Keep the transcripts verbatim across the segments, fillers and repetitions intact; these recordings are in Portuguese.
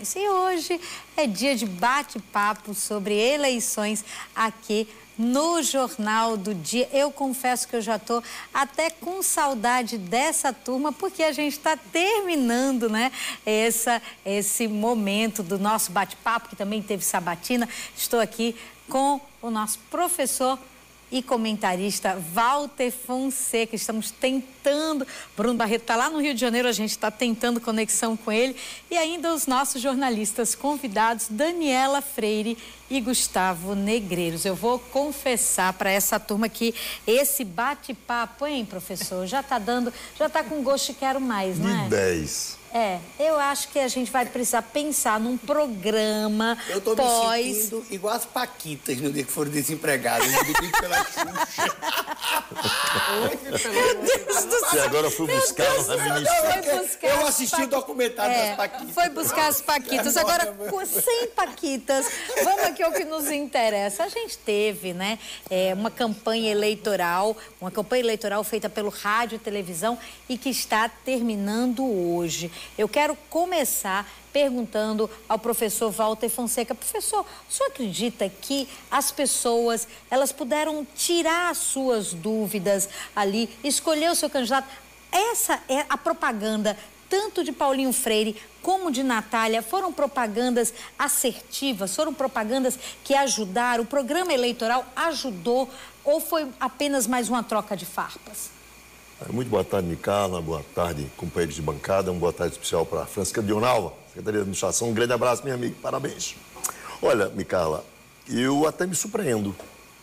eleições. E hoje é dia de bate-papo sobre eleições aqui no Jornal do Dia. Eu confesso que eu já estou até com saudade dessa turma, porque a gente está terminando, né, essa, esse momento do nosso bate-papo, que também teve sabatina. Estou aqui com o nosso professor e comentarista Walter Fonseca. Estamos tentando, Bruno Barreto está lá no Rio de Janeiro, a gente está tentando conexão com ele, e ainda os nossos jornalistas convidados, Daniela Freire e Gustavo Negreiros. Eu vou confessar para essa turma que esse bate-papo, hein, professor, já está dando, já está com gosto de quero mais, não é? De dez. É, eu acho que a gente vai precisar pensar num programa eu tô pós... me sentindo igual as paquitas no dia que foram desempregadas, no dia pela Xuxa. Meu Deus do céu! E agora eu fui buscar na ministra. Eu assisti o documentário é, das paquitas. Foi buscar as paquitas. Agora, sem paquitas, vamos aqui ao que nos interessa. A gente teve, né, é, uma campanha eleitoral, uma campanha eleitoral feita pelo rádio e televisão e que está terminando hoje. Eu quero começar perguntando ao professor Walter Fonseca. Professor, o senhor acredita que as pessoas, elas puderam tirar as suas dúvidas ali, escolher o seu candidato? Essa é a propaganda, tanto de Paulinho Freire como de Natália, foram propagandas assertivas, foram propagandas que ajudaram, o programa eleitoral ajudou, ou foi apenas mais uma troca de farpas? Muito boa tarde, Micarla. Boa tarde, companheiros de bancada. Uma boa tarde especial para a Francisca Dionalva, Secretaria de Administração. Um grande abraço, minha amiga. Parabéns. Olha, Micarla, eu até me surpreendo.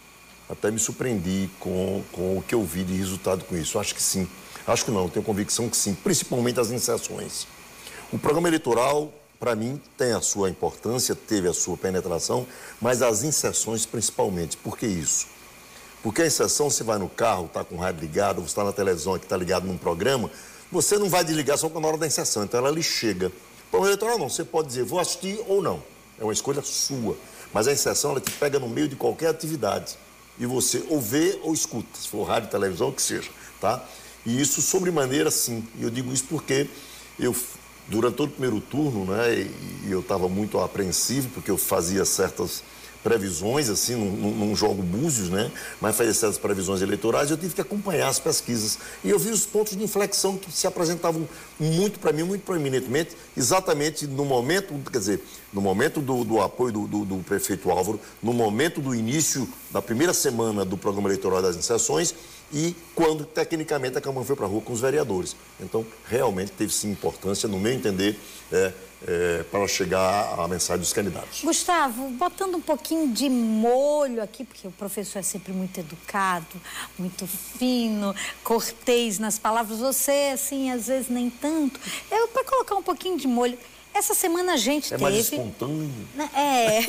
Até me surpreendi com, com o que eu vi de resultado com isso. Acho que sim. Acho que não. Tenho convicção que sim. Principalmente as inserções. O programa eleitoral, para mim, tem a sua importância, teve a sua penetração, mas as inserções principalmente. Por que isso? Porque a inserção, você vai no carro, está com o rádio ligado, você está na televisão que está ligado num programa, você não vai desligar só na hora da inserção, então ela lhe chega. Para o eleitoral não, você pode dizer, vou assistir ou não, é uma escolha sua. Mas a inserção, ela te pega no meio de qualquer atividade. E você ou vê ou escuta, se for rádio, televisão, o que seja, tá? E isso, sobremaneira, sim. E eu digo isso porque eu, durante todo o primeiro turno, né, e eu estava muito apreensivo, porque eu fazia certas previsões, assim, num, num jogo búzios, né? Mas fazia certas previsões eleitorais, eu tive que acompanhar as pesquisas. E eu vi os pontos de inflexão que se apresentavam muito para mim, muito proeminentemente, exatamente no momento, quer dizer, no momento do, do apoio do, do, do prefeito Álvaro, no momento do início da primeira semana do programa eleitoral das inserções e quando, tecnicamente, a Câmara foi para a rua com os vereadores. Então, realmente, teve sim importância, no meu entender, é, é, para chegar à mensagem dos candidatos. Gustavo, botando um pouquinho de molho aqui, porque o professor é sempre muito educado, muito fino, cortês nas palavras, você, assim, às vezes nem tanto. Eu, para colocar um pouquinho de molho... Essa semana a gente é teve... É mais espontâneo. É.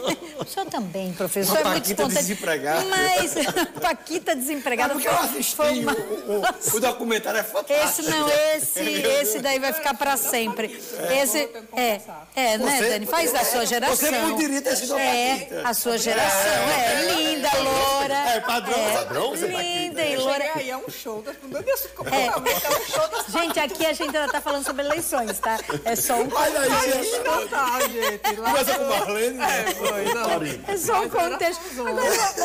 O senhor também, professor, é muito espontâneo. Desempregada. Mas Paquita desempregada... É porque eu assisti uma... o, o, o documentário é fantástico. Esse não, esse, esse daí vai ficar para sempre. É. Esse, é, é, né, você, Dani? Faz da sua geração. Você muito direito esse do É, a sua geração. É, é linda, loura. É, padrão. É, padrão linda e loura. Aí é um show. Das... Meu Deus, é. é um show das... Gente, aqui a gente ainda tá falando sobre eleições, tá? É só um... Olha aí, não tá, gente. Começa com Marlene, né? É, foi, não. É só um contexto. Agora,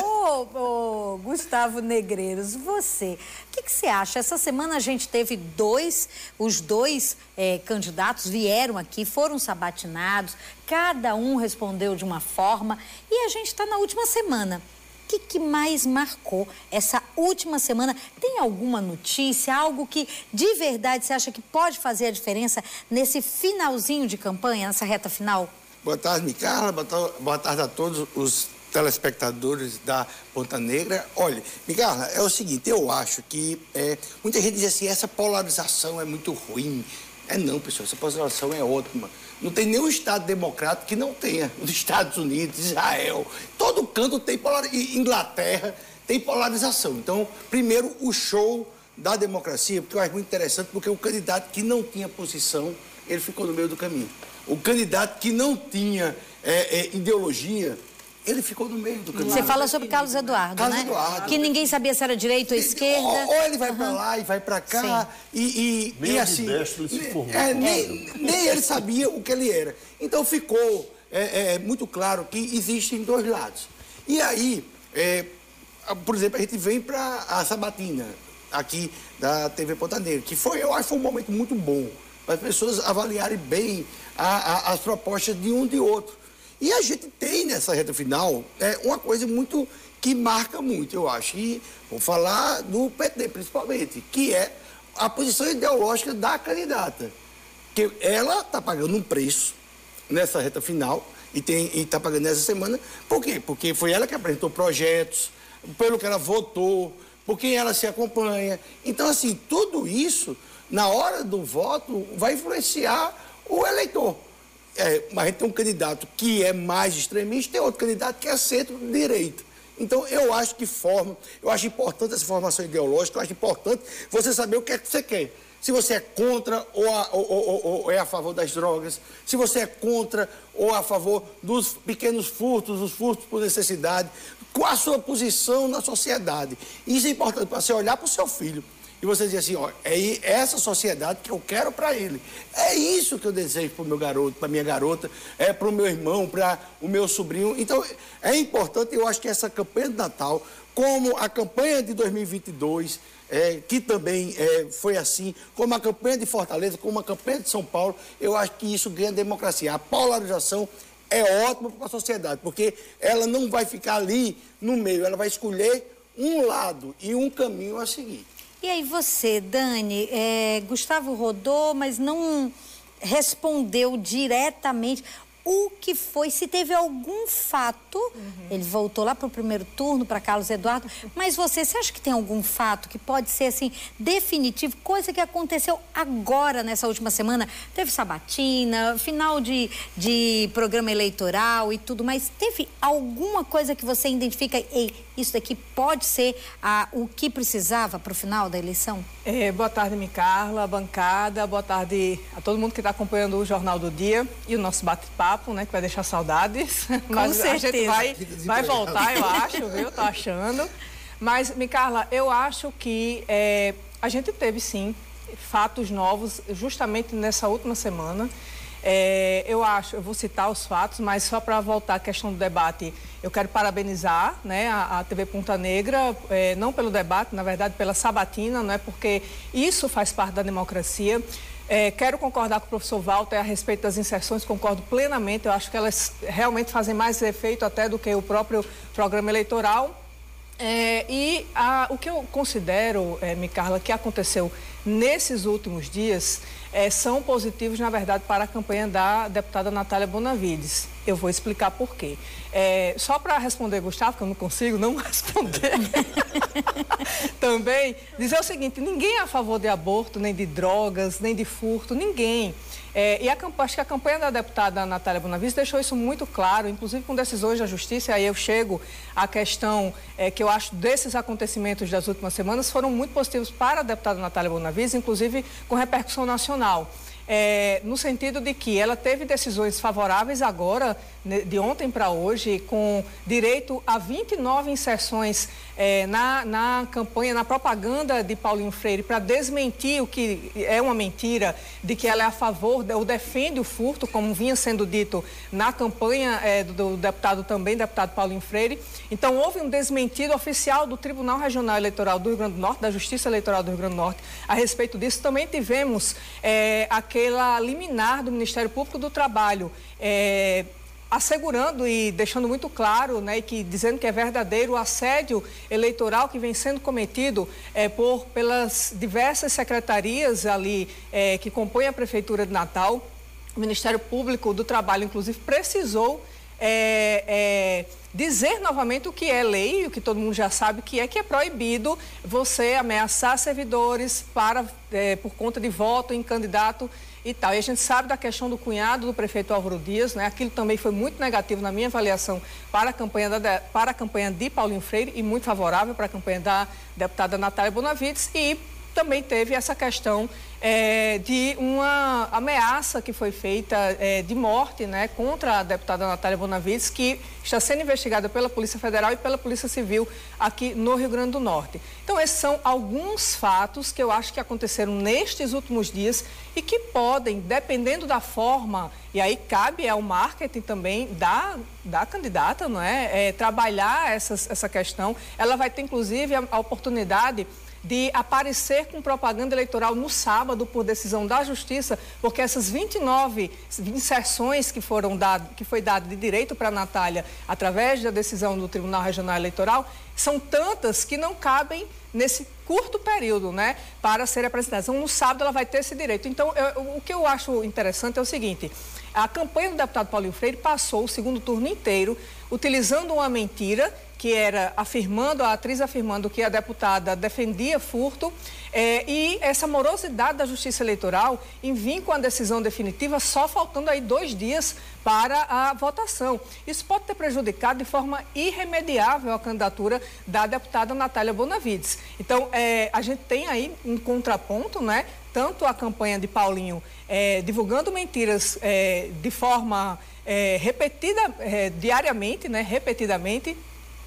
ô, ô, Gustavo Negreiros, você, o que, que você acha? Essa semana a gente teve dois, os dois é, candidatos vieram aqui, foram sabatinados, cada um respondeu de uma forma e a gente está na última semana. O que, que mais marcou essa última semana? Tem alguma notícia, algo que de verdade você acha que pode fazer a diferença nesse finalzinho de campanha, nessa reta final? Boa tarde, Micarla. Boa tarde a todos os telespectadores da Ponta Negra. Olha, Micarla, é o seguinte, eu acho que é, muita gente diz assim, essa polarização é muito ruim. É não, pessoal, essa polarização é ótima. Não tem nenhum Estado democrático que não tenha. Os Estados Unidos, Israel, todo canto tem polarização. Inglaterra tem polarização. Então, primeiro, o show da democracia, porque eu acho muito interessante, porque o candidato que não tinha posição, ele ficou no meio do caminho. O candidato que não tinha é, é, ideologia, ele ficou no meio do caminho. Você fala sobre Carlos Eduardo, Carlos né? Eduardo. Que ninguém sabia se era direita ou esquerda. Ou, ou ele vai uhum. para lá e vai para cá. E, e, nem e assim. ele se formou. É, nem, nem ele sabia o que ele era. Então ficou é, é, muito claro que existem dois lados. E aí, é, por exemplo, a gente vem para a sabatina aqui da T V Ponta Negra, que foi, eu acho, foi um momento muito bom para as pessoas avaliarem bem a, a, as propostas de um e de outro. E a gente tem nessa reta final é, uma coisa muito que marca muito, eu acho. E vou falar do P T, principalmente, que é a posição ideológica da candidata. Que ela está pagando um preço nessa reta final e está pagando nessa semana. Por quê? Porque foi ela que apresentou projetos, pelo que ela votou, por quem ela se acompanha. Então, assim, tudo isso, na hora do voto, vai influenciar o eleitor. É, mas a gente tem um candidato que é mais extremista e tem outro candidato que é centro-direita. Então, eu acho que forma, eu acho importante essa formação ideológica, eu acho importante você saber o que é que você quer. Se você é contra ou, a, ou, ou, ou é a favor das drogas, se você é contra ou a favor dos pequenos furtos, os furtos por necessidade, qual a sua posição na sociedade. Isso é importante para você olhar para o seu filho e você dizer assim, ó, é essa sociedade que eu quero para ele. É isso que eu desejo para o meu garoto, para a minha garota, é para o meu irmão, para o meu sobrinho. Então, é importante, eu acho que essa campanha de Natal, como a campanha de dois mil e vinte e dois, é, que também é, foi assim, como a campanha de Fortaleza, como a campanha de São Paulo, eu acho que isso ganha democracia. A polarização é ótima para a sociedade, porque ela não vai ficar ali no meio, ela vai escolher um lado e um caminho a seguir. E aí você, Dani, é, Gustavo rodou, mas não respondeu diretamente o que foi, se teve algum fato, uhum. ele voltou lá para o primeiro turno, para Carlos Eduardo, mas você, você acha que tem algum fato que pode ser, assim, definitivo, coisa que aconteceu agora, nessa última semana? Teve sabatina, final de, de programa eleitoral e tudo, mas teve alguma coisa que você identifica, ei, isso daqui pode ser a, o que precisava para o final da eleição? É, boa tarde, Micarla, bancada, boa tarde a todo mundo que está acompanhando o Jornal do Dia e o nosso bate-papo, né, que vai deixar saudades. Com Mas certeza. A gente vai, vai voltar, eu acho, viu? Tô achando. Mas, Micarla, eu acho que é, a gente teve, sim, fatos novos justamente nessa última semana. É, eu acho, eu vou citar os fatos, mas só para voltar à questão do debate, eu quero parabenizar, né, a, a T V Ponta Negra, é, não pelo debate, na verdade pela sabatina, não é, porque isso faz parte da democracia. É, quero concordar com o professor Walter a respeito das inserções, concordo plenamente, eu acho que elas realmente fazem mais efeito até do que o próprio programa eleitoral. É, e a, o que eu considero, é, Micarla, que aconteceu nesses últimos dias é, são positivos, na verdade, para a campanha da deputada Natália Bonavides. Eu vou explicar por quê. É, só para responder, Gustavo, que eu não consigo não responder, também dizer o seguinte, ninguém é a favor de aborto, nem de drogas, nem de furto, ninguém. É, e a, acho que a campanha da deputada Natália Bonavides deixou isso muito claro, inclusive com decisões da Justiça, e aí eu chego à questão é, que eu acho desses acontecimentos das últimas semanas foram muito positivos para a deputada Natália Bonavides, inclusive com repercussão nacional. É, no sentido de que ela teve decisões favoráveis agora, de ontem para hoje, com direito a vinte e nove inserções é, na, na campanha, na propaganda de Paulinho Freire, para desmentir o que é uma mentira, de que ela é a favor, ou defende o furto, como vinha sendo dito na campanha é, do, do deputado também, deputado Paulinho Freire. Então, houve um desmentido oficial do Tribunal Regional Eleitoral do Rio Grande do Norte, da Justiça Eleitoral do Rio Grande do Norte, a respeito disso. Também tivemos é, aquela liminar do Ministério Público do Trabalho, é, assegurando e deixando muito claro, né, que dizendo que é verdadeiro o assédio eleitoral que vem sendo cometido é, por, pelas diversas secretarias ali é, que compõem a Prefeitura de Natal. O Ministério Público do Trabalho, inclusive, precisou é, é, dizer novamente o que é lei, o que todo mundo já sabe que é, que é proibido você ameaçar servidores para, é, por conta de voto em candidato e tal. E a gente sabe da questão do cunhado do prefeito Álvaro Dias, né? Aquilo também foi muito negativo na minha avaliação para a campanha, da, para a campanha de Paulinho Freire e muito favorável para a campanha da deputada Natália Bonavides. E também teve essa questão é, de uma ameaça que foi feita é, de morte, né, contra a deputada Natália Bonavides, que está sendo investigada pela Polícia Federal e pela Polícia Civil aqui no Rio Grande do Norte. Então, esses são alguns fatos que eu acho que aconteceram nestes últimos dias e que podem, dependendo da forma, e aí cabe ao marketing também da, da candidata, não é? É trabalhar essas, essa questão. Ela vai ter, inclusive, a, a oportunidade de aparecer com propaganda eleitoral no sábado por decisão da Justiça, porque essas vinte e nove inserções que foram dadas, que foi dado de direito para a Natália através da decisão do Tribunal Regional Eleitoral, são tantas que não cabem nesse curto período, né, para serem apresentadas. Então, no sábado ela vai ter esse direito. Então, eu, o que eu acho interessante é o seguinte: a campanha do deputado Paulinho Freire passou o segundo turno inteiro utilizando uma mentira, que era afirmando, a atriz afirmando que a deputada defendia furto, é, e essa morosidade da Justiça Eleitoral em vir com a decisão definitiva só faltando aí dois dias para a votação. Isso pode ter prejudicado de forma irremediável a candidatura da deputada Natália Bonavides. Então, é, a gente tem aí um contraponto, né? Tanto a campanha de Paulinho é, divulgando mentiras é, de forma é, repetida, é, diariamente, né? Repetidamente,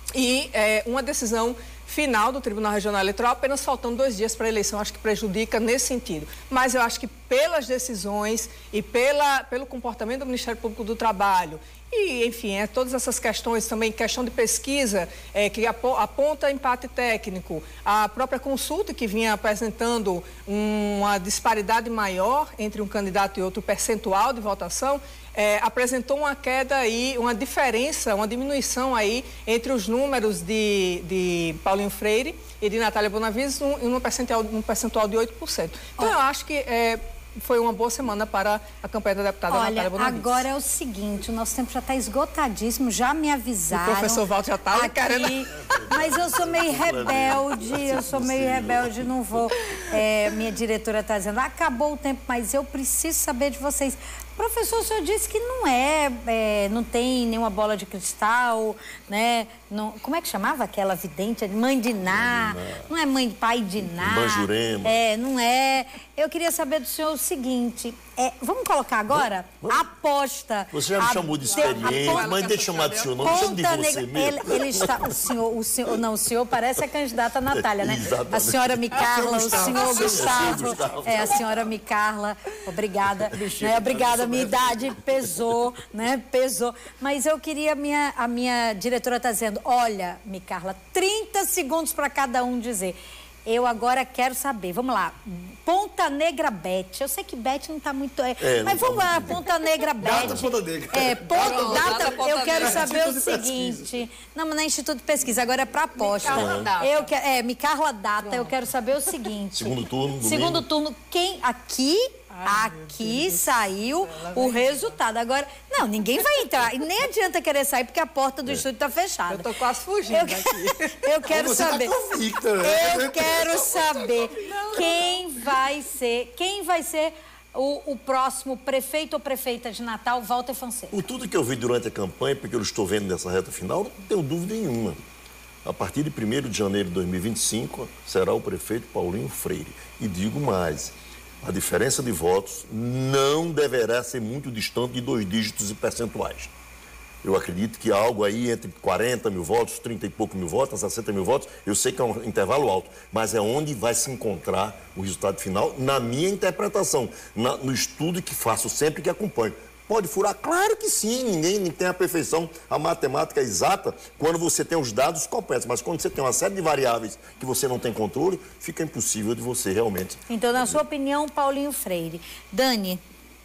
e é, uma decisão final do Tribunal Regional Eleitoral apenas faltando dois dias para a eleição. Acho que prejudica nesse sentido. Mas eu acho que pelas decisões e pela, pelo comportamento do Ministério Público do Trabalho e, enfim, é, todas essas questões também, questão de pesquisa é, que aponta empate técnico, a própria consulta que vinha apresentando uma disparidade maior entre um candidato e outro percentual de votação, É, apresentou uma queda aí, uma diferença, uma diminuição aí entre os números de, de Paulinho Freire e de Natália Bonavides em um percentual, um percentual de oito por cento. Então, eu acho que é, foi uma boa semana para a campanha da deputada Olha, Natália Bonavides. Agora é o seguinte, o nosso tempo já está esgotadíssimo, já me avisaram. O professor Walter já está querendo... Mas eu sou meio rebelde, eu sou meio rebelde, não vou... É, minha diretora está dizendo, acabou o tempo, mas eu preciso saber de vocês. Professor, o senhor disse que não é, é, não tem nenhuma bola de cristal, né? Não, como é que chamava aquela vidente? Mãe de Ná, não é mãe de pai de Ná. Manjurema. É, não é. Eu queria saber do senhor o seguinte, é, vamos colocar agora vamos, vamos. aposta. Você já me a, chamou de experiente, ponta, mas deixa eu chamar de senhor, não me chame de você negra, mesmo. Ele, ele está, o senhor, o senhor, não, o senhor parece a candidata Natália, né? Exatamente. A senhora Micarla, o senhor Gustavo, Gustavo. é, a senhora Micarla, obrigada, né? Obrigada, minha idade pesou, né? Pesou. Mas eu queria, minha, a minha diretora está dizendo, olha, Micarla, trinta segundos para cada um dizer. Eu agora quero saber, vamos lá, Ponta Negra Bet. Eu sei que Bet não está muito... É, é, mas vamos tá lá, muito Ponta Negra Bet. Data Ponta Negra. É, ponta, Pronto, data, data Ponta eu quero Negra. saber o Instituto de seguinte... Não, mas não é Instituto de Pesquisa, agora é para aposta. Micarla Data. Eu que, é, Micarla Data, eu quero saber o seguinte... Segundo turno, domingo. Segundo turno, quem aqui... Ai, Aqui saiu o resultado. Agora, não, ninguém vai entrar. E nem adianta querer sair, porque a porta do estúdio está fechada. Eu tô quase fugindo eu, daqui. Eu quero Você tá saber. convicta, né? Eu quero saber quem vai ser, quem vai ser o, o próximo prefeito ou prefeita de Natal, Walter Fonseca. Por tudo que eu vi durante a campanha, porque eu estou vendo nessa reta final, não tenho dúvida nenhuma. A partir de primeiro de janeiro de dois mil e vinte e cinco, será o prefeito Paulinho Freire. E digo mais, a diferença de votos não deverá ser muito distante de dois dígitos e percentuais. Eu acredito que algo aí entre quarenta mil votos, trinta e pouco mil votos, sessenta mil votos, eu sei que é um intervalo alto, mas é onde vai se encontrar o resultado final, na minha interpretação, na, no estudo que faço sempre que acompanho. Pode furar? Claro que sim, ninguém tem a perfeição, a matemática exata, quando você tem os dados completos, mas quando você tem uma série de variáveis que você não tem controle, fica impossível de você realmente... Então, na sua opinião, Paulinho Freire. Dani...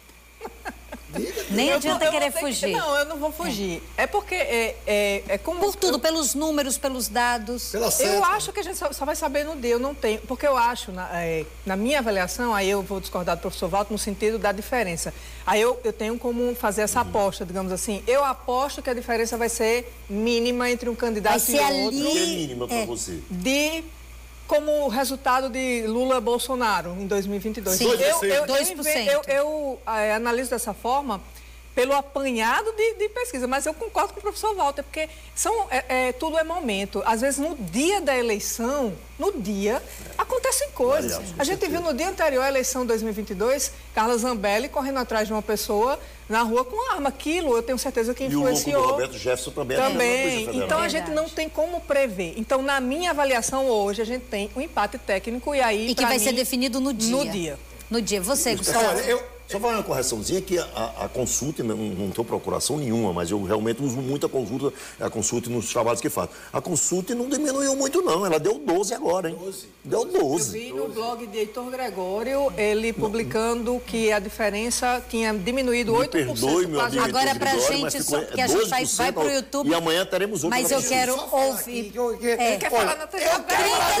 Nem Eu adianta vou- eu querer vou ter que- fugir. Não, eu não vou fugir. É, porque é, é, é como... Por tudo, eu- pelos números, pelos dados. Pela Eu certa. acho que a gente só, só vai saber no dia, eu não tenho. Porque eu acho, na, é, na minha avaliação, aí eu vou discordar do professor Walter no sentido da diferença. Aí eu, eu tenho como fazer essa aposta, digamos assim. Eu aposto que a diferença vai ser mínima entre um candidato Vai ser e ali- outro. Que é mínima para É. você. De como resultado de Lula-Bolsonaro em dois mil e vinte e dois. Sim. eu, eu, eu, dois por cento. eu, eu, eh, analiso dessa forma pelo apanhado de, de pesquisa. Mas eu concordo com o professor Walter, porque são, é, é, tudo é momento. Às vezes, no dia da eleição, no dia, acontecem coisas. Aliás, a gente viu no dia anterior à eleição dois mil e vinte e dois, Carla Zambelli correndo atrás de uma pessoa na rua com arma. Aquilo, eu tenho certeza que influenciou. E o louco do Roberto Jefferson também. Também. É então, a gente não tem como prever. Então, na minha avaliação hoje, a gente tem um empate técnico e aí, E que vai mim, ser definido no dia. No dia. No dia. Você, Gustavo. Olha, eu... Só fazer uma correçãozinha que a, a consulta, não, não tenho procuração nenhuma, mas eu realmente uso muito a consulta, a consulta nos trabalhos que faço. A consulta não diminuiu muito, não. Ela deu doze agora, hein? doze. Deu doze. Eu vi no blog de Heitor Gregório, ele publicando que a diferença tinha diminuído Me oito por cento. perdoe, meu amigo. Agora, pra Gregório, gente, mas ficou só, que a gente vai, doze por cento vai pro YouTube. E amanhã teremos outra. Mas eu pesquisa. quero Só falar ouvir. aqui que eu- que- É. Quer Olha, falar na T V eu aberta?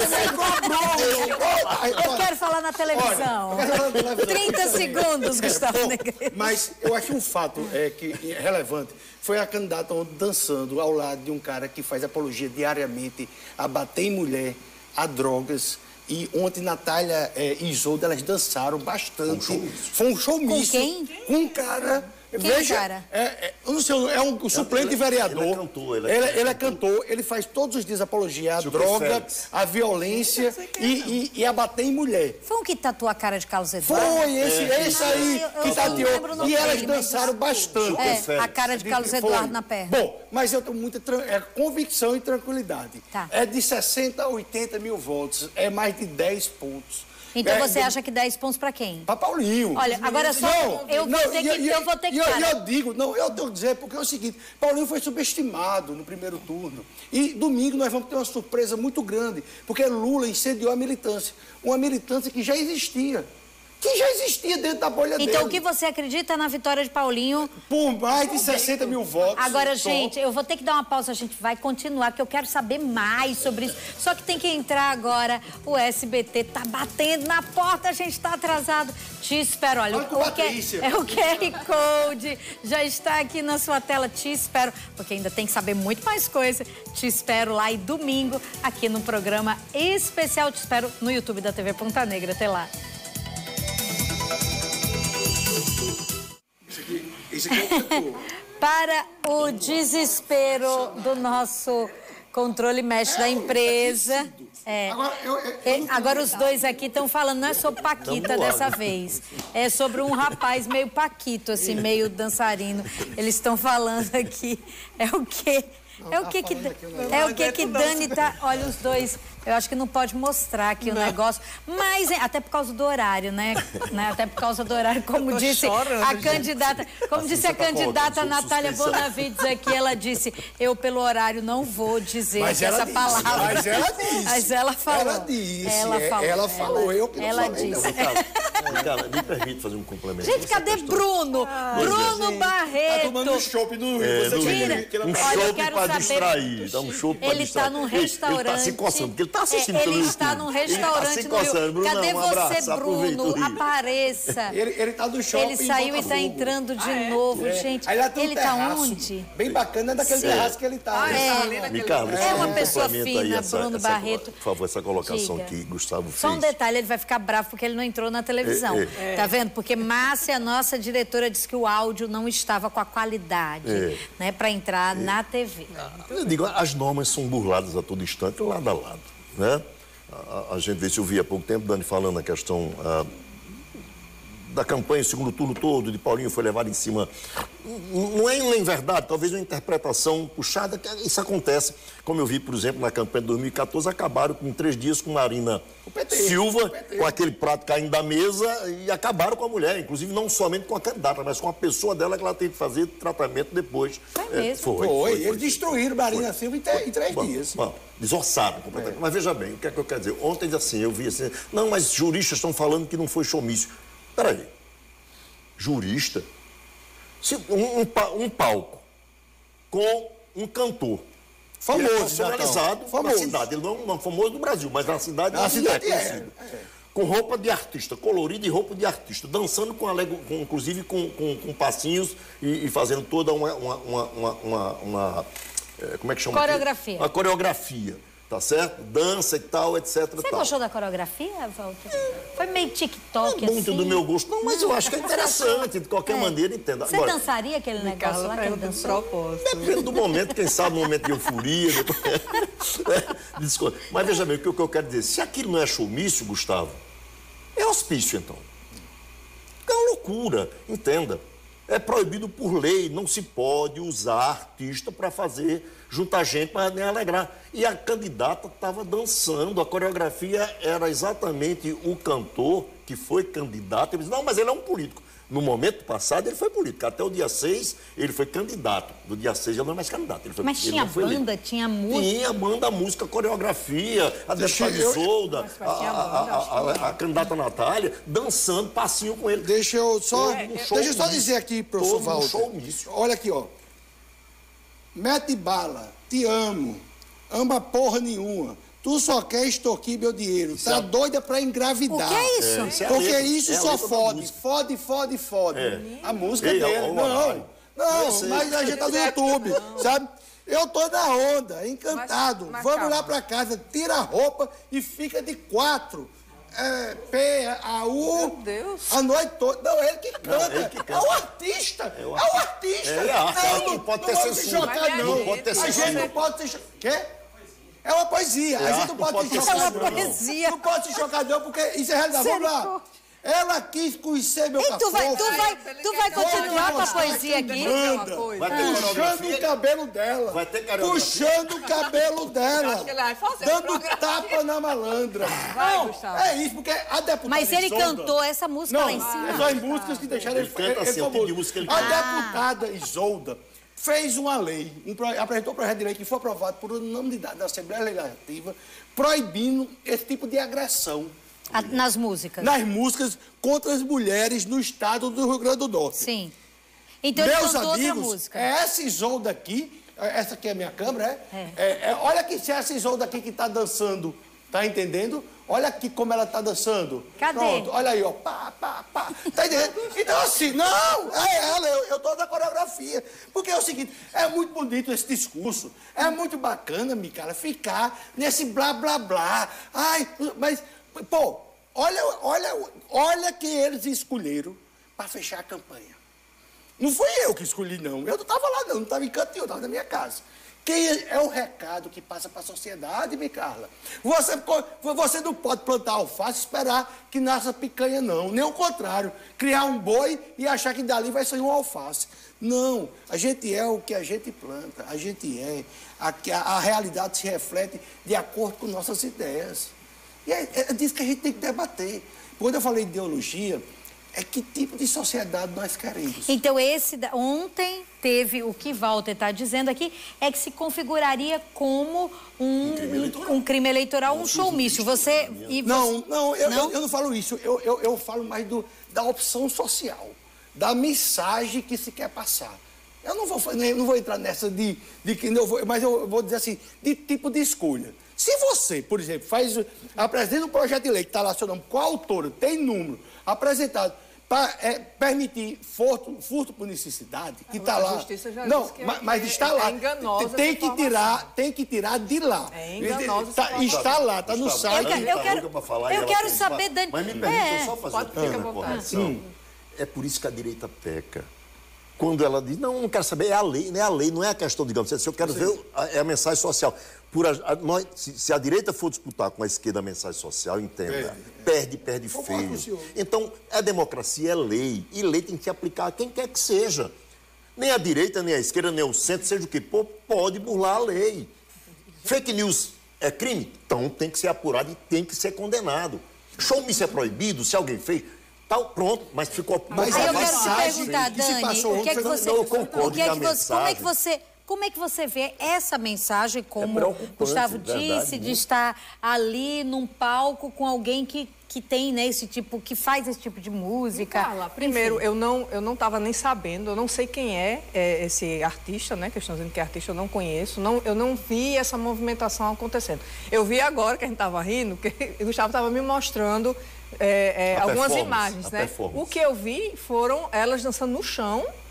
Eu quero falar na televisão. trinta segundos, Gustavo Bom, Negreiros. mas eu acho um fato é, que, é relevante. Foi a candidata ontem dançando ao lado de um cara que faz apologia diariamente a bater em mulher, a drogas. E ontem Natália é, e Isolda, elas dançaram bastante. Foi um show misto. quem? Com um cara... Quem é o cara? É, é, eu não sei, é um suplente ele- vereador. ele é cantor, ele é- Ele, ele é cantor, ele faz todos os dias apologia à Super droga, Félix. à violência e, e, e a bater em mulher. Foi um que tatuou a cara de Carlos Eduardo? Foi esse, esse aí Ah, eu- que eu tateou. não lembro o nome E elas dele, mas dançaram bastante. É, Félix. a cara de Carlos Foi. Eduardo na perna. Bom, mas eu tenho muita tran- é, convicção e tranquilidade. Tá. É de sessenta a oitenta mil votos, é mais de dez pontos. Então é, você de- acha que dez pontos pra quem? Pra Paulinho. Olha, agora só- eu vou ter que- e- eu vou ter que e eu, parar. e eu digo, não, eu tenho que dizer, porque é o seguinte, Paulinho foi subestimado no primeiro turno. E domingo nós vamos ter uma surpresa muito grande, porque Lula incendiou a militância. Uma militância que já existia. Que já existia dentro da bolha dele. Então o que você acredita na vitória de Paulinho? Por mais de sessenta mil votos. Agora, só. gente, eu vou ter que dar uma pausa, a gente vai continuar, porque eu quero saber mais sobre isso. Só que tem que entrar agora, o S B T tá batendo na porta, a gente tá atrasado. Te espero, olha, Olha com o, que Patrícia. é o Q R Code já está aqui na sua tela, te espero, porque ainda tem que saber muito mais coisa. Te espero lá e domingo, aqui no programa especial, te espero no YouTube da T V Ponta Negra, até lá. Esse aqui, esse aqui é o cantor. Para o desespero do nosso controle mestre da empresa. É. Agora, eu- eu- É, agora os dois aqui estão falando, não é sobre Paquita Tamo lá. dessa vez. É sobre um rapaz meio Paquito, assim, meio dançarino. Eles estão falando aqui. É o quê? É o que que, é o que que Dani tá... Olha, os dois... Eu acho que não pode mostrar aqui o negócio. Mas, é, até por causa do horário, né? né? Até por causa do horário, como tô disse chorando, a gente. candidata... Como Assim, disse a você tá candidata colocando Natália suspensão. Bonavides aqui, ela disse, eu pelo horário não vou dizer Mas ela essa disse, palavra. mas ela disse. Mas ela falou. Ela disse, Ela é, falou. ela falou, eu que não Ela falei, não. disse. Cara, cara, me permite fazer um complemento. Gente, nessa cadê questão. Bruno? Bruno Tá Barreto. tomando um chopp no Rio. É, você no Tira. quer que ela Um Olha, eu chopp quero pra saber- distrair, dá um chopp pra Ele distrair. está num Ele- restaurante. Ele tá se coçando, porque ele tá assistindo É, pelo Ele está YouTube. num Ele tá restaurante se no Rio. coçando. Brunão, Cadê um você, abraço, aproveita o Bruno? Rio. Apareça. Ele, ele tá no shopping Ele saiu e está Botafogo. entrando de novo, É. gente. Aí lá tem um Ele está terraço onde? bem bacana, é daquele Sim. terraço que ele tá. Ah, né? é. É. ali naquele- Micaela, É só uma um pessoa complemento aí, fina, essa- Bruno essa- Barreto. Por favor, essa colocação Diga. que Gustavo fez. Só um detalhe, ele vai ficar bravo porque ele não entrou na televisão. É, Tá vendo? Porque Márcia, nossa diretora, disse que o áudio não estava com a qualidade, É. né, para entrar na T V. Eu digo, as normas são burladas a todo instante, lado a lado, né? A, a- a gente vê, se eu vi há pouco tempo, Dani falando a questão ah, da campanha, o segundo turno todo, de Paulinho foi levado em cima. N- Não é nem verdade, talvez uma interpretação puxada, que isso acontece. Como eu vi, por exemplo, na campanha de dois mil e quatorze, acabaram em três dias com Marina P T, Silva, o P T. com aquele prato caindo da mesa, e acabaram com a mulher, inclusive não somente com a candidata, mas com a pessoa dela que ela teve que fazer tratamento depois. Foi É, mesmo? Foi, foi, foi, eles foi. destruíram Marina Silva em, te- em três Bom, dias. bom, desorçaram completamente. Mas veja bem, o que é que eu quero dizer? Ontem, assim, eu vi assim, não, mas juristas estão falando que não foi showmício. Peraí, jurista? Se um, um pa- um palco com um cantor Famoso, ele é profissionalizado Gatão. na Famoso. cidade. Ele não é um famoso do Brasil, mas na cidade, Na ele cidade é é, conhecido. Com roupa de artista, colorida e roupa de artista, dançando com, alego, com inclusive com, com, com passinhos e, e fazendo toda uma, uma, uma, uma, uma- uma, eh, como é que chama? Coreografia. Uma coreografia. Tá tá certo? Dança e tal, etc. Você tal. gostou da coreografia, Walter? Foi meio TikTok, Não é muito assim? do meu gosto, não, mas eu acho que é interessante, de qualquer É. maneira, entenda. Você Agora, dançaria aquele negócio lá que ele pergunta de dançou? propósito. depende do momento, quem sabe, no momento de euforia. É, desculpa. Mas veja bem, o que eu quero dizer, se aquilo não é showmício, Gustavo, é hospício, então. É uma loucura, entenda. É proibido por lei, não se pode usar artista para fazer, juntar gente para nem alegrar. E a candidata estava dançando, a coreografia era exatamente o cantor que foi candidato. Ele disse, não, mas ele é um político. No momento passado, ele foi político. Até o dia seis, ele foi candidato. Do dia seis, ele não é mais candidato. Ele foi, Mas ele tinha não foi banda, eleito. tinha música? Tinha banda, música, coreografia, a Deixa deputada eu- Isolda, Mas a, tinha a- banda, a- acho que a- a candidata Natália, dançando passinho com ele. Deixa eu só, É, é, deixa eu só showmício. dizer aqui, professor Todo um Walter. showmício. Olha aqui, ó. Mete bala, te amo, ama porra nenhuma. Tu só quer extorquir meu dinheiro. Tá é- doida pra engravidar. O que é isso? isso é a Porque letra, isso é a só letra da fode, música. fode, fode, fode. É. A música Ei, dele. ó, ó, Não, ó, não, eu sei. mas a gente tá no YouTube, sabe? Eu tô na onda, encantado. Mas- mas Vamos calma. lá pra casa, tira a roupa e fica de quatro. É, P, A, U. Meu Deus. A noite toda. Não, ele que canta. ele que canta. É o artista. É o artista. É, a arte, não, não não, pode não ter vamos se censura. chocar, Mas não. não pode ter A censura. gente não pode se chocar. Quê? É uma poesia. É a gente arte, não pode, não pode se ter chocar, censura. não. É uma poesia. Não pode se chocar, não, porque isso é realidade. Vamos lá. Ela quis conhecer meu E tu vai, tu cafofo. vai, tu vai continuar com a mostrar poesia que aqui? manda. Vai ter Puxando coreografia? o cabelo dela. Vai ter coreografia? Puxando o cabelo dela. acho que ele vai fazer Dando coreografia. tapa na malandra. Vai, Não, Gustavo. é isso, porque a deputada Mas ele Isolda- cantou essa música Não, lá em cima. é só em músicas que deixaram ele, Ele canta assim, é o tipo de música que ele A canta. deputada Isolda fez uma lei, um pro- apresentou um projeto de lei que foi aprovado por unanimidade da Assembleia Legislativa, proibindo esse tipo de agressão A- nas músicas. nas músicas contra as mulheres no estado do Rio Grande do Norte. Sim. Então ele Meus cantou outra amigos, música. é essa Isolda aqui, é- essa aqui é a minha câmera, é? É, é, olha aqui, se é essa Isolda aqui que está dançando, tá entendendo? Olha aqui como ela está dançando. Cadê? Pronto, olha aí, ó, pá, pá, pá, tá entendendo? Então assim, não, é ela, eu, eu tô da coreografia. Porque é o seguinte, é muito bonito esse discurso, é muito bacana, Micaela, ficar nesse blá, blá, blá. Ai, mas, pô, olha, olha, olha quem eles escolheram para fechar a campanha. Não fui eu que escolhi, não. Eu não estava lá, não. Não estava em canto nenhum, eu estava na minha casa. Quem é, é o recado que passa para a sociedade, Micaela? Você, você não pode plantar alface e esperar que nasça picanha, não. Nem o contrário. Criar um boi e achar que dali vai sair um alface. Não. A gente é o que a gente planta. A gente é. A, a, a realidade se reflete de acordo com nossas ideias. E é, é disso que a gente tem que debater. Quando eu falei de ideologia, é que tipo de sociedade nós queremos. Então, esse da- ontem teve o que Walter está dizendo aqui, é que se configuraria como um, crime eleitoral. um crime eleitoral, um showmício. Você. E Não, você- não, eu, Não? Eu, eu não falo isso. Eu, eu, eu falo mais do, da opção social, da mensagem que se quer passar. Eu não vou, fa- nem- não vou entrar nessa de, de que eu vou, mas eu vou dizer assim, de tipo de escolha. Se você, por exemplo, faz, apresenta um projeto de lei que está lá seu nome, com a autora, tem número, apresentado, para é, permitir furto, furto por necessidade, que está A lá. justiça já não, disse que é- mas, mas é- está é lá. enganosa tem essa que informação. tirar, tem que tirar de lá. É enganosa essa Tá- informação. está lá, está no Gustavo, site. Eu quero- eu tá quero- louca pra falar e eu ela quero tem- saber, Dani- Mas me permita É. só fazer Pode, fica à uma vontade. correção. É por isso que a direita peca. Quando ela diz, não, não quero saber, é a lei, não é a lei, não é a questão, digamos, se eu quero ver o- a, é a mensagem social. Por a, a- nós, se, se a direita for disputar com a esquerda a mensagem social, entenda, perde, perde Concordo com o feio. senhor. Então, a democracia é lei, e lei tem que se aplicar a quem quer que seja. Nem a direita, nem a esquerda, nem o centro, seja o que for, pode burlar a lei. Fake news é crime? Então tem que ser apurado e tem que ser condenado. Showmício é proibido, se alguém fez, tal, pronto, mas ficou... Mas Aí a eu quero te mensagem perguntar, que se Dani, passou o que é que ontem foi- você, Não, eu concordo o que é que que a você, como é que mensagem- você, como é que você vê essa mensagem, como preocupante, Gustavo verdade, disse, de muito. estar ali num palco com alguém que, que tem, né, esse tipo, que faz esse tipo de música? Carla, primeiro, Enfim. eu não eu não estava nem sabendo, eu não sei quem é, é, esse artista, né? Que estão dizendo que é artista, eu não conheço. Não, eu não vi essa movimentação acontecendo. Eu vi agora que a gente estava rindo, que o Gustavo estava me mostrando é, é, A algumas performance, imagens, a né? performance. O que eu vi foram elas dançando no chão.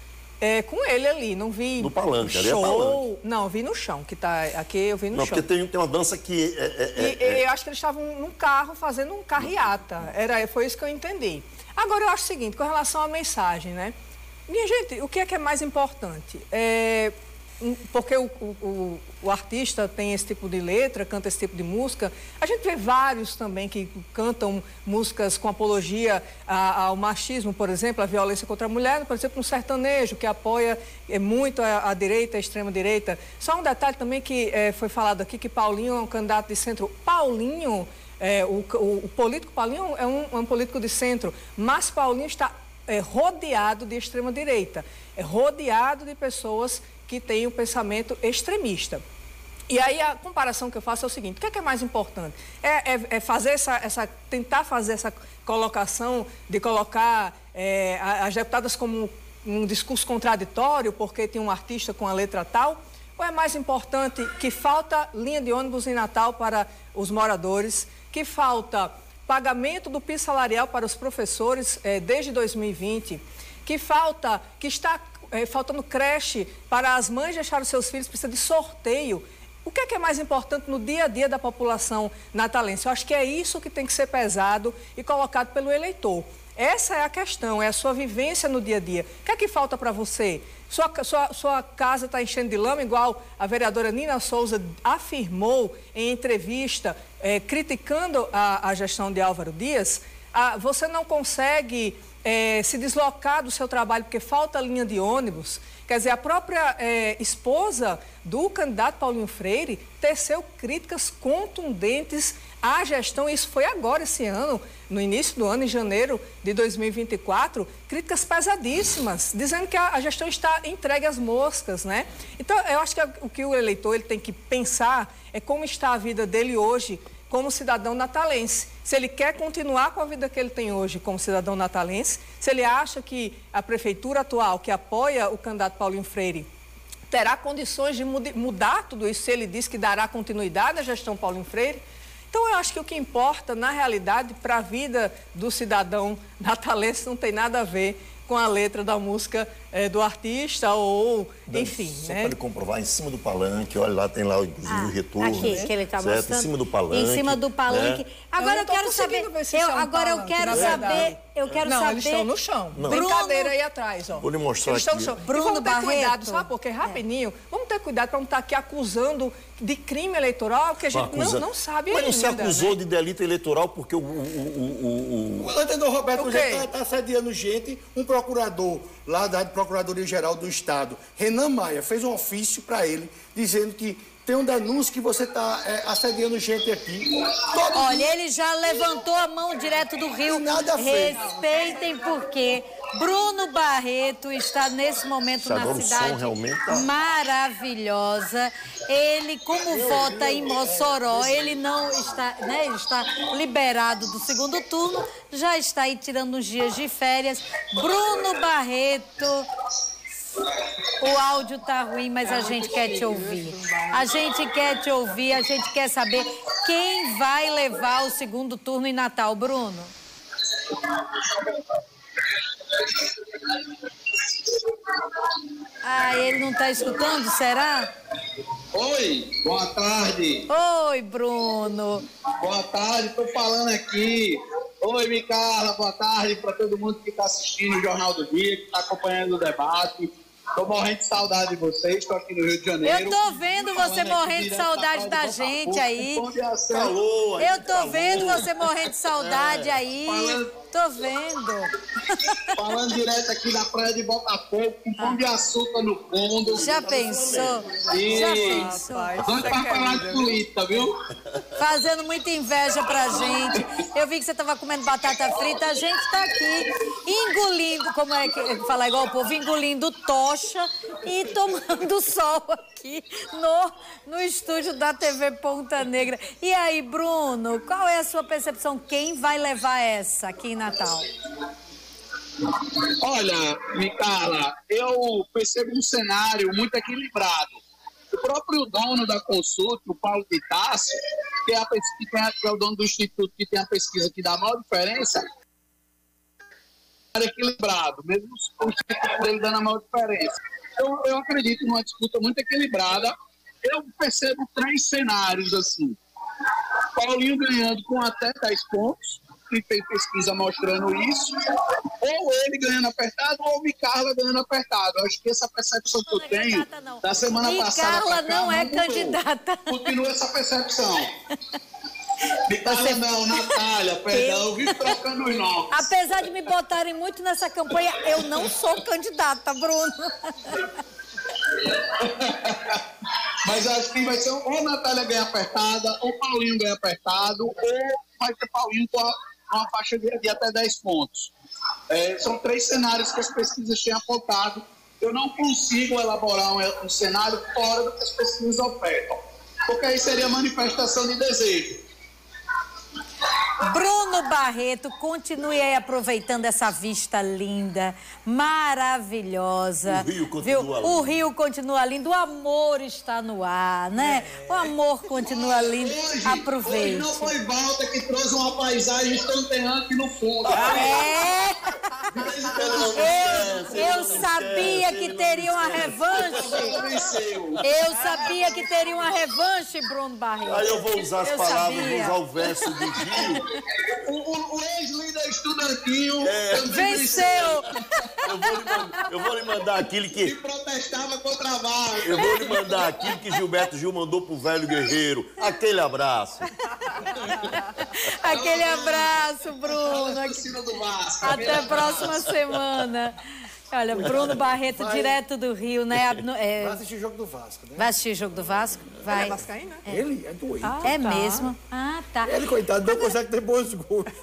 É, com ele ali, não vi no palanque, ali é show, palanque. Não, vi no chão, que tá aqui, eu vi no não, chão. Não, porque tem, tem uma dança que... É, é, e, é, eu acho que eles estavam num carro, fazendo um carreata, era, foi isso que eu entendi. Agora, eu acho o seguinte, com relação à mensagem, né? Minha gente, o que é que é mais importante? É... Porque o, o, o artista tem esse tipo de letra, canta esse tipo de música. A gente vê vários também que cantam músicas com apologia ao machismo, por exemplo, a violência contra a mulher, por exemplo, um sertanejo que apoia é, muito a, a direita, a extrema-direita. Só um detalhe também que é, foi falado aqui, que Paulinho é um candidato de centro. Paulinho, é, o, o, o político Paulinho é um, é um político de centro, mas Paulinho está é, rodeado de extrema-direita, é rodeado de pessoas que tem um pensamento extremista. E aí a comparação que eu faço é o seguinte, o que é, que é mais importante? É, é, é fazer essa, essa, tentar fazer essa colocação de colocar é, as deputadas como um discurso contraditório porque tem um artista com a letra tal? Ou é mais importante que falta linha de ônibus em Natal para os moradores, que falta pagamento do piso salarial para os professores é, desde dois mil e vinte, que falta, que está É, faltando creche para as mães deixarem seus filhos, precisa de sorteio. O que é, que é mais importante no dia a dia da população natalense? Eu acho que é isso que tem que ser pesado e colocado pelo eleitor. Essa é a questão, é a sua vivência no dia a dia. O que é que falta para você? Sua, sua, sua casa está enchendo de lama, igual a vereadora Nina Souza afirmou em entrevista, é, criticando a, a gestão de Álvaro Dias. Ah, você não consegue... É, se deslocar do seu trabalho porque falta linha de ônibus. Quer dizer, a própria é, esposa do candidato Paulinho Freire teceu críticas contundentes à gestão, isso foi agora, esse ano, no início do ano, em janeiro de dois mil e vinte e quatro, críticas pesadíssimas, dizendo que a, a gestão está entregue às moscas, né? Então, eu acho que o que o eleitor ele tem que pensar é como está a vida dele hoje, como cidadão natalense. Se ele quer continuar com a vida que ele tem hoje como cidadão natalense, se ele acha que a prefeitura atual, que apoia o candidato Paulinho Freire, terá condições de mudar tudo isso, se ele diz que dará continuidade à gestão Paulinho Freire. Então, eu acho que o que importa, na realidade, para a vida do cidadão natalense não tem nada a ver com a letra da música é, do artista ou, enfim, só né? para ele comprovar, em cima do palanque, olha lá, tem lá, inclusive, ah, o retorno. Aqui, né? que ele está mostrando. mostrando. Em cima do palanque. Em cima do palanque. Né? Agora eu, eu quero saber... Eu, é um agora palanque, eu quero saber... Eu quero não, saber... eles estão no chão. Não. Brincadeira aí atrás, ó. Vou lhe mostrar eles aqui. Estão no chão. Bruno e vamos ter Barreto. cuidado, sabe por quê? Rapidinho. É. Vamos ter cuidado para não estar aqui acusando de crime eleitoral, que a gente não, não sabe Mas ainda. Mas não se acusou né? de delito eleitoral porque o... O, o, o, o... o antenor Roberto já okay. está tá assediando gente. Um procurador lá da Procuradoria-Geral do Estado, Renan Maia, fez um ofício para ele dizendo que tem um denúncio que você está é, assediando gente aqui. Todo Olha, dia... ele já levantou a mão direto do Rio. Nada fez. Respeitem porque Bruno Barreto está nesse momento Agora na o cidade som realmente tá... maravilhosa. Ele, como vota em Mossoró, ele não está, né, ele está liberado do segundo turno, já está aí tirando uns dias de férias. Bruno Barreto... O áudio tá ruim, mas a gente quer te ouvir. A gente quer te ouvir, a gente quer saber quem vai levar o segundo turno em Natal, Bruno. Ah, ele não tá escutando, será? Oi, boa tarde. Oi, Bruno. Boa tarde, tô falando aqui. Oi, Micarla, boa tarde para todo mundo que está assistindo o Jornal do Dia, que está acompanhando o debate. Tô morrendo de saudade de vocês, estou aqui no Rio de Janeiro. Eu tô vendo você morrendo de saudade da gente aí. Calor, Eu tô vendo você morrendo de saudade aí. Tô vendo. Falando direto aqui na praia de Botafogo, com pão de açúcar no fundo. Já pensou? E... Já pensou? Doido pra falar de política, viu? Fazendo muita inveja pra gente. Eu vi que você tava comendo batata frita. A gente tá aqui engolindo, como é que falar igual o povo, engolindo tocha e tomando sol aqui no, no estúdio da T V Ponta Negra. E aí, Bruno, qual é a sua percepção? Quem vai levar essa aqui em Natal? Olha, Micarla, eu percebo um cenário muito equilibrado. O próprio dono da consulta, o Paulo de Tarso, que é, a pesquisa, que é o dono do instituto que tem a pesquisa que dá a maior diferença, equilibrado, mesmo os títulos dele dando a maior diferença. Eu, eu acredito numa disputa muito equilibrada. Eu percebo três cenários assim. Paulinho ganhando com até dez pontos, que tem pesquisa mostrando isso, ou ele ganhando apertado, ou Micarla ganhando apertado. Eu acho que essa percepção que eu tenho da semana passada... Micarla não é candidata. Continua essa percepção. Micarla não, Natália, perdão, eu vivo trocando os nomes. Apesar de me botarem muito nessa campanha, eu não sou candidata, Bruno. Mas acho que vai ser ou a Natália ganha apertada, ou Paulinho ganha apertado, ou vai ter Paulinho com a, uma faixa de, de até dez pontos. É, são três cenários que as pesquisas têm apontado. Eu não consigo elaborar um, um cenário fora do que as pesquisas ofertam, porque aí seria manifestação de desejo. Bruno Barreto, continue aí aproveitando essa vista linda, maravilhosa. O Rio continua viu? lindo. O Rio continua lindo, o amor está no ar, né? É. O amor continua lindo. Hoje, Aproveite. Hoje não foi Walter que trouxe uma paisagem estonteante no fundo. É! Eu, eu sabia que teria uma revanche. Eu sabia que teria uma revanche, Bruno Barreto. Aí eu vou usar as eu palavras, sabia. vou usar o verso do Rio. O, o, o ex-líder estudantil É. Venceu! Eu vou, lhe mandar, eu vou lhe mandar aquilo que que... protestava contra a Vale. Eu vou lhe mandar aquilo que Gilberto Gil mandou pro velho guerreiro. Aquele abraço. Aquele abraço, Bruno. Do Vasco. Até a próxima semana. Olha, Bruno Barreto, vai, direto do Rio, né? É, vai assistir o jogo do Vasco, né? vai assistir o jogo do Vasco? Vai. Ele é vascaíno, né? É. Ele é doido. Ah, É tá. mesmo? Ah, tá. Ele, coitado, não consegue ter bons gostos.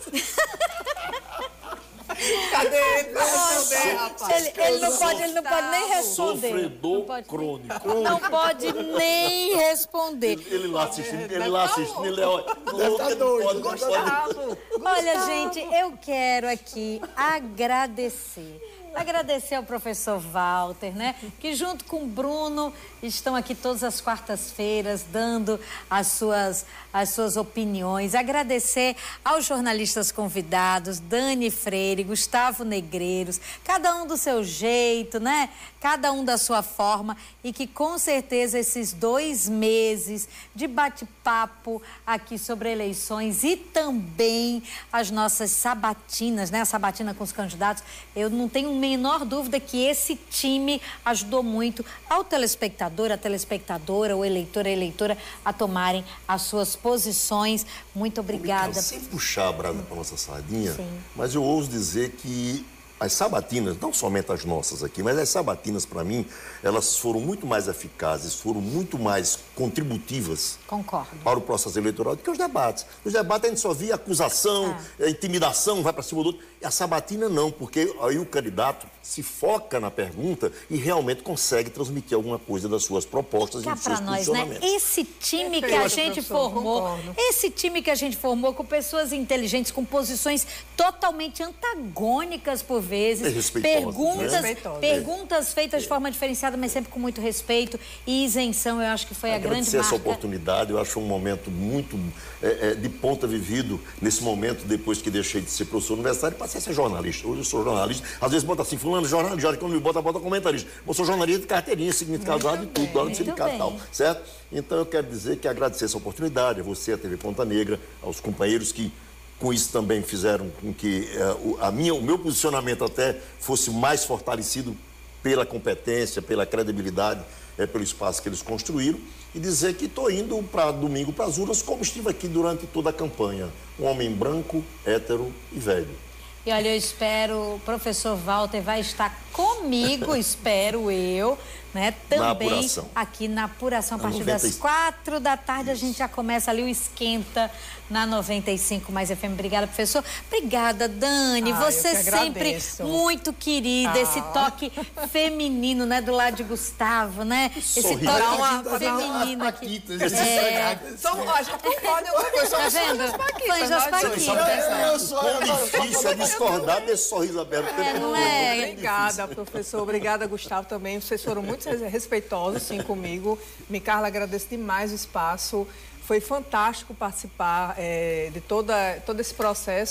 Cadê ele? Vai responder, Nossa, rapaz. ele, ele não pode, ele não pode nem responder. Sofredor Não pode, crônico. não pode nem responder. Ele, ele lá assistindo, ele lá assistindo, ele olha, Deve tá doido. pode, não pode. Gustavo. Olha, gente, eu quero aqui agradecer. Agradecer ao professor Walter, né? Que junto com o Bruno estão aqui todas as quartas-feiras dando as suas, as suas opiniões. Agradecer aos jornalistas convidados, Dani Freire, Gustavo Negreiros, cada um do seu jeito, né? Cada um da sua forma, e que com certeza esses dois meses de bate-papo aqui sobre eleições e também as nossas sabatinas, né? A sabatina com os candidatos, eu não tenho a menor dúvida que esse time ajudou muito ao telespectador, a telespectadora, o eleitor, a eleitora a tomarem as suas posições. Muito obrigada. Sem puxar a brasa para nossa sardinha, Sim. mas eu ouso dizer que as sabatinas, não somente as nossas aqui, mas as sabatinas, para mim, elas foram muito mais eficazes, foram muito mais contributivas Concordo. para o processo eleitoral do que os debates. Os debates a gente só via acusação, Ah. intimidação, vai para cima do outro. E a sabatina não, porque aí o candidato se foca na pergunta e realmente consegue transmitir alguma coisa das suas propostas e Cá dos seus para nós, né? posicionamentos. Esse time que Perfeito, a gente professor, formou, concordo. esse time que a gente formou com pessoas inteligentes, com posições totalmente antagônicas por vezes, E respeitosas, perguntas, né? Respeitosas. perguntas feitas de forma diferenciada, mas sempre com muito respeito e isenção. Eu acho que foi a grande Agradecer essa marca. oportunidade, eu acho um momento muito é, é, de ponta vivido nesse momento, depois que deixei de ser professor universitário, passei a ser jornalista. Hoje eu sou jornalista, às vezes bota assim, fulano jornalista, quando me bota, bota comentarista. Eu sou jornalista de carteirinha, significado lá de tudo, da hora de muito sindicato e tal, bem. certo? Então eu quero dizer que agradecer essa oportunidade, a você, a T V Ponta Negra, aos companheiros que com isso também fizeram com que é, o, a minha, o meu posicionamento até fosse mais fortalecido pela competência, pela credibilidade, é, pelo espaço que eles construíram, e dizer que estou indo para domingo para as urnas, como estive aqui durante toda a campanha. Um homem branco, hétero e velho. E olha, eu espero, o professor Walter vai estar comigo, espero eu, né? Também apuração. aqui na apuração, a Na partir noventa e- das quatro da tarde, a gente já começa ali o esquenta na noventa e cinco mais F M. Obrigada, professor. Obrigada, Dani. Ah, eu Você que sempre agradeço. muito querida, Ah. esse toque feminino, né? Do lado de Gustavo, né? Esse Sorriso. toque Dá uma- dá uma- feminino aqui. Paquitas, É. São, ó, já concordam, eu sou Tá fã vendo? das Paquitas, Fãs das nós Paquitas. somos dessa- Eu sou Quão difícil é discordar desse sorriso aberto. o tempo É, não todo. é? Obrigada, professor. Obrigada, Gustavo, também. Vocês foram muito respeitosos, sim, comigo. Micarla, agradeço demais o espaço. Foi fantástico participar é, de toda, todo esse processo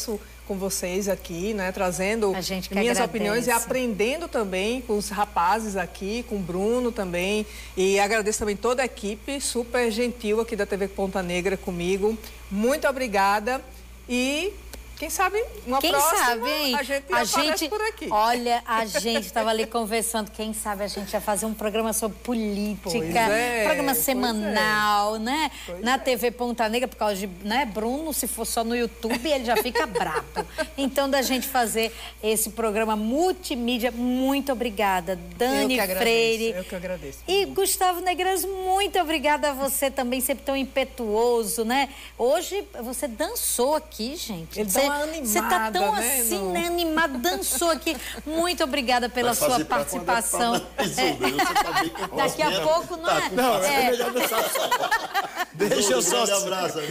com vocês aqui, né? Trazendo A gente que minhas agradece. opiniões e aprendendo também com os rapazes aqui, com o Bruno também. E agradeço também toda a equipe, super gentil aqui da T V Ponta Negra comigo. Muito obrigada e... Quem sabe, uma quem próxima, sabe, hein? a gente a aparece gente, por aqui. Olha, a gente estava ali conversando, quem sabe a gente ia fazer um programa sobre política, Pois é, programa pois semanal, é. né? Pois Na é. T V Ponta Negra, por causa de, né, Bruno, se for só no YouTube, ele já fica bravo. Então, da gente fazer esse programa multimídia, muito obrigada. Dani eu que Freire. agradeço, eu que agradeço. E Gustavo Negreiros, muito obrigada a você também, sempre tão impetuoso, né? Hoje você dançou aqui, gente. Ele Você- dá uma animada, Você tá tão né, assim, no- né? Animado, dançou aqui. Muito obrigada pela Vai fazer sua pra participação. quando é pra resolver, você tá bem com Daqui a mesmo. pouco, não é? Não, é É. melhor dançar só. Deixa eu Um só... grande abraço.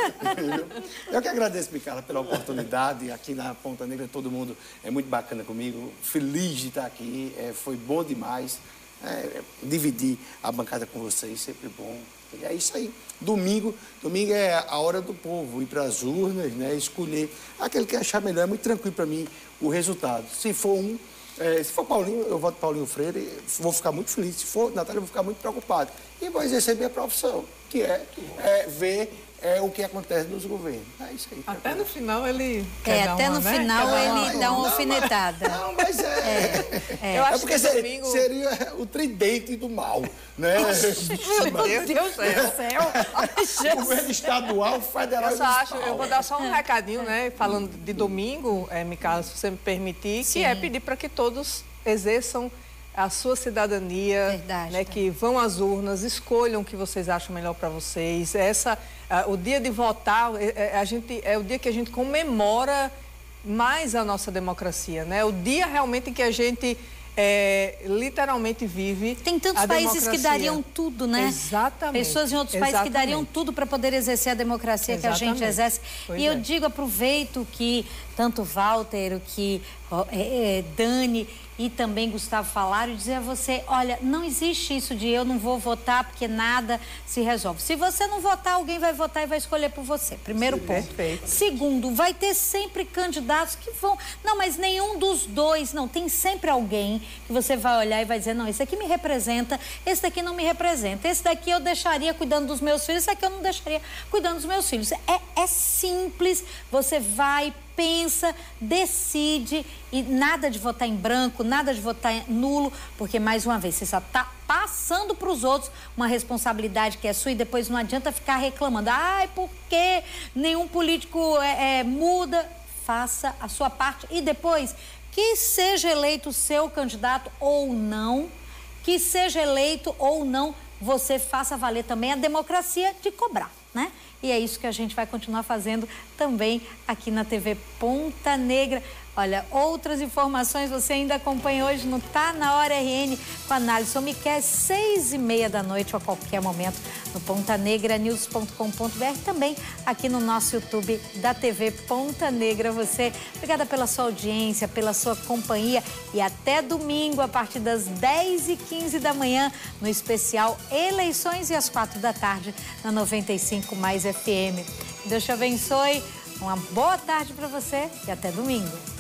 Eu que agradeço, Micaela, pela oportunidade. Aqui na Ponta Negra, todo mundo é muito bacana comigo. Feliz de estar aqui. É, foi bom demais. É, dividir a bancada com vocês, sempre bom. E é isso aí. Domingo, domingo é a hora do povo ir para as urnas, né? Escolher aquele que achar melhor. É muito tranquilo para mim o resultado. Se for um, é, se for Paulinho, eu voto Paulinho Freire. Vou ficar muito feliz. Se for Natália, eu vou ficar muito preocupado. E vou exercer minha profissão, que é, é ver é, o que acontece nos governos. É isso aí. Até no final ele É, quer dar até uma, no né? final Quer dar uma- ele dá uma Não, alfinetada. Mas, não, mas é. É. Eu É acho porque que seria, domingo... seria o tridente do mal, né? Meu Deus do céu. Governo estadual, federal Eu e só acho, municipal. eu vou dar só um recadinho, né? Falando de domingo, é, Micaela, se você me permitir, Sim. que é pedir para que todos exerçam a sua cidadania, Verdade, né? tá. Que vão às urnas, escolham o que vocês acham melhor para vocês. Essa, ah, o dia de votar, é, é, a gente, é o dia que a gente comemora mais a nossa democracia, né? O dia realmente em que a gente é, literalmente vive. Tem tantos a países que democracia. dariam tudo, né? Exatamente. Pessoas em outros países que Exatamente. dariam tudo para poder exercer a democracia que a gente Exatamente. exerce. Pois e eu é. digo, aproveito que tanto Walter, que ó, é, é, Dani e também Gustavo falaram e dizer a você, olha, não existe isso de eu não vou votar porque nada se resolve. Se você não votar, alguém vai votar e vai escolher por você. Primeiro Sim, ponto. perfeito. Segundo, vai ter sempre candidatos que vão... Não, mas nenhum dos dois, não. Tem sempre alguém que você vai olhar e vai dizer, não, esse aqui me representa, esse daqui não me representa. Esse daqui eu deixaria cuidando dos meus filhos, esse daqui eu não deixaria cuidando dos meus filhos. É, é simples, você vai, pensa, decide e nada de votar em branco, nada de votar em nulo, porque, mais uma vez, você só está passando para os outros uma responsabilidade que é sua e depois não adianta ficar reclamando. Ai, por que nenhum político é, é, muda? Faça a sua parte e depois que seja eleito o seu candidato ou não, que seja eleito ou não, você faça valer também a democracia de cobrar, né? E é isso que a gente vai continuar fazendo também aqui na T V Ponta Negra. Olha, outras informações você ainda acompanha hoje no Tá Na Hora R N com a análise sobre que é seis e meia da noite ou a qualquer momento no ponta negra news ponto com ponto br, também aqui no nosso YouTube da T V Ponta Negra. Você, obrigada pela sua audiência, pela sua companhia e até domingo a partir das dez e quinze da manhã no especial Eleições e às quatro da tarde na noventa e cinco mais F M. Deus te abençoe, uma boa tarde para você e até domingo.